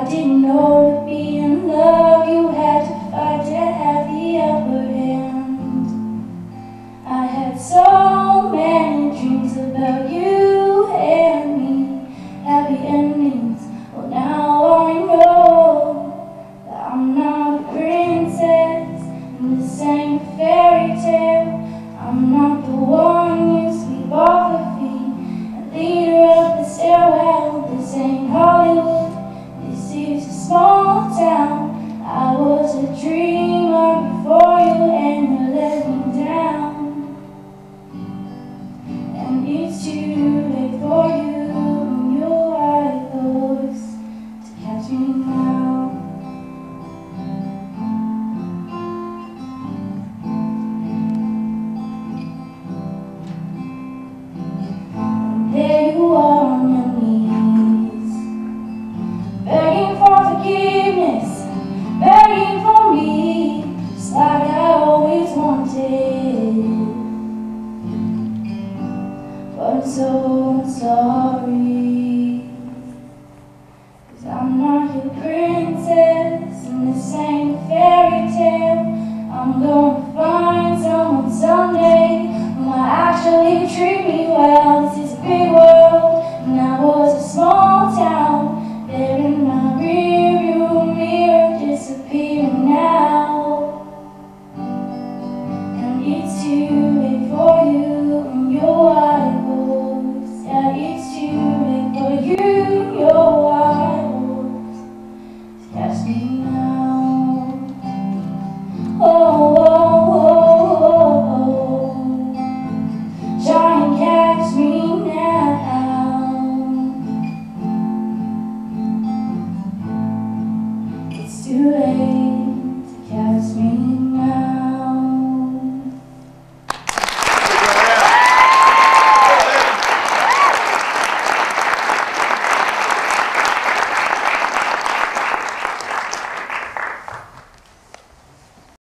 didn't know to be in love you had to fight to have the upper hand. I had so many dreams about you and me, happy endings. Well, now I know that I'm not a princess in this ain't a fairy tale. I'm not the one you sweep off her feet and lead her up the stairwell. This ain't Hollywood, this is a small town. I was a dreamer before you and you let me down. And it's too late for you and your white horse to catch me now. There you are on your knees, begging for forgiveness, begging for me, just like I always wanted. But I'm so sorry, 'cause I'm not your princess and this ain't a fairy tale. I'm gonna find someone someday who might actually treat